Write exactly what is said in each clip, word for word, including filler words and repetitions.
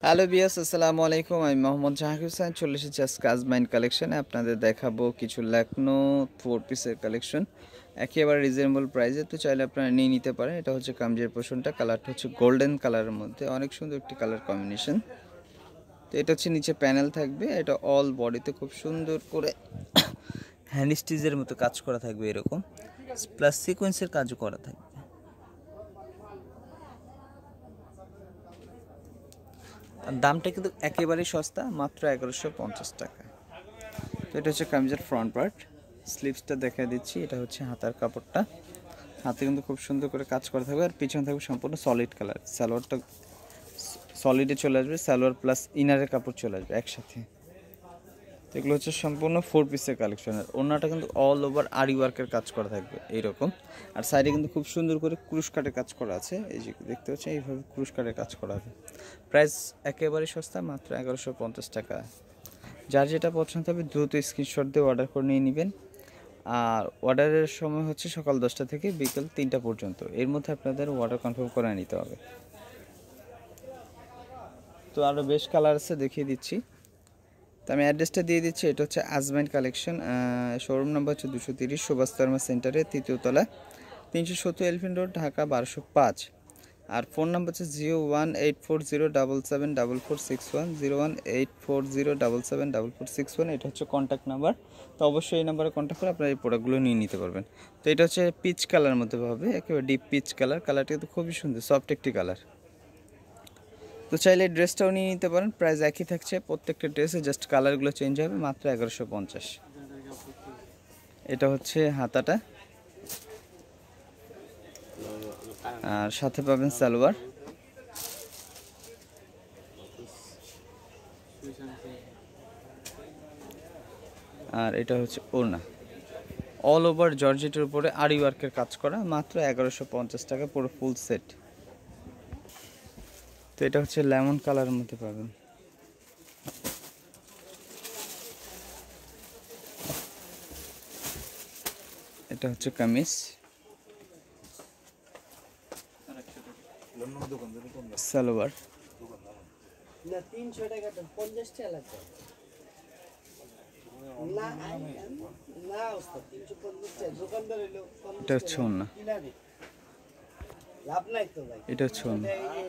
Hello বিয়াস, আসসালামু আলাইকুম। আমি মোহাম্মদ জাহাঙ্গীর হোসেন, চলে এসেছি আজকে আজমাইন কালেকশনে। আপনাদের দেখাবো কিছু ল্যাকনো ফোর পিসের কালেকশন, একেবারে রিজনেবল প্রাইসে। তো চাইলে আপনারা নিয়ে নিতে পারেন। এটা হচ্ছে কামজের পোর্শনটা, কালারটা হচ্ছে গোল্ডেন কালারের মধ্যে, অনেক সুন্দর একটি কালার কম্বিনেশন। তো এটা হচ্ছে নিচে প্যানেল থাকবে, এটা অল বডিতে খুব সুন্দর করে হ্যান্ড স্টিচের মতো কাজ করা থাকবে এরকম, প্লাস সিকোয়েন্সের কাজও করা থাকবে। দামটা কিন্তু একেবারেই সস্তা, মাত্র এগারোশো পঞ্চাশ টাকা। তো এটা হচ্ছে কামিজের ফ্রন্ট পার্ট, স্লিভসটা দেখা দিচ্ছি। এটা হচ্ছে হাতার কাপড়টা, হাতে কিন্তু খুব সুন্দর করে কাজ করা থাকবে, আর পিছনে থাকবে সম্পূর্ণ সলিড কালার। সালোয়ারটা সলিডে চলে আসবে, সালোয়ার প্লাস ইনারের কাপড় চলে আসবে একসাথে। এগুলো হচ্ছে সম্পূর্ণ ফোর পিসের কালেকশনের। ওনাটা কিন্তু অল ওভার আরি ওয়ার্কের কাজ করা থাকবে এইরকম, আর সাইডে কিন্তু খুব সুন্দর করে ক্রুশ কাটের কাজ করা আছে। এই যে দেখতে পাচ্ছেন, এইভাবে ক্রুশ কাটের কাজ করা হবে। প্রাইস একেবারে সস্তা, মাত্র এগারোশো পঞ্চাশ টাকা। যার যেটা পছন্দ হবে দ্রুত স্ক্রিনশট দিয়ে অর্ডার করে নিয়ে নেবেন। আর অর্ডারের সময় হচ্ছে সকাল দশটা থেকে বিকেল তিনটা পর্যন্ত, এর মধ্যে আপনাদের অর্ডার কনফার্ম করে নিতে হবে। তো আরও বেশ কালার আছে, দেখিয়ে দিচ্ছি। তো আমি অ্যাড্রেসটা দিয়ে দিচ্ছি। এটা হচ্ছে আজমাইন কালেকশন, শোরুম নাম্বার হচ্ছে দুশো তিরিশ, সুভাষ শর্মা সেন্টারে তৃতীয় তলা, তিনশো সত্তর এলিফেন্ট রোড, ঢাকা বারোশো পাঁচ। আর ফোন নাম্বার হচ্ছে zero one eight four zero double seven double four six one, zero one eight four zero double seven double four six one. এটা হচ্ছে কন্ট্যাক্ট নাম্বার। তো অবশ্যই এই নাম্বারে কন্ট্যাক্ট করে আপনারা এই প্রোডাক্টগুলো নিয়ে নিতে পারবেন। তো এটা হচ্ছে পিচ কালারের মধ্যে হবে, একেবারে ডিপ পিচ কালার। কালারটা কিন্তু খুবই সুন্দর, সফট একটি কালার। তো চাইলে ড্রেসটাও নিয়ে নিতে পারেন, প্রাইস একই থাকছে প্রত্যেকটা ড্রেসে, জাস্ট কালারগুলো চেঞ্জ হবে। মাত্র এগারোশো পঞ্চাশ। এটা হচ্ছে হাতাটা, আর সাথে পাবেন সালোয়ার। আর এটা হচ্ছে ওড়না, অল ওভার জর্জেটের উপরে আরি ওয়ার্কের কাজ করা, মাত্র এগারোশো পঞ্চাশ টাকা পুরো ফুল সেট। তো এটা হচ্ছে লেমন কালারের মধ্যে পাবেন। এটা হচ্ছে কামিজ, সালোয়ার। এটা হচ্ছে ওড়না, এটা হচ্ছে ওড়না।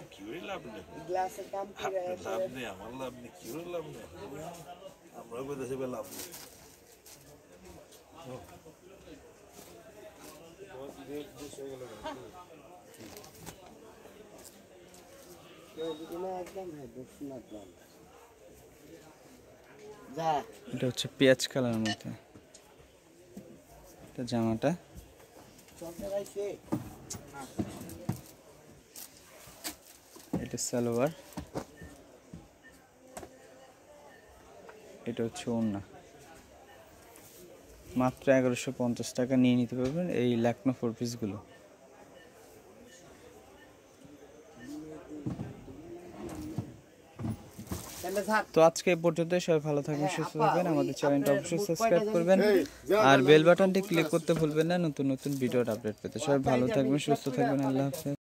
এটা হচ্ছে পেঁয়াজ কালারের মধ্যে, এটা জামাটা। এটা সালোয়ার, এটা হচ্ছে ওড়না। মাত্র এগারোশো পঞ্চাশ টাকা নিয়ে নিতে পারবেন এই ল্যাকনো ফোর পিসগুলো। তো আজকে এই পর্যন্ত, সবাই ভালো থাকবেন, সুস্থ থাকবেন। আমাদের চ্যানেলটা অবশ্যই সাবস্ক্রাইব করবেন, আর বেল বাটনটি ক্লিক করতে ভুলবেন না নতুন নতুন ভিডিওর আপডেট পেতে। সবাই ভালো থাকবেন, সুস্থ থাকবেন। আল্লাহ হাফেজ।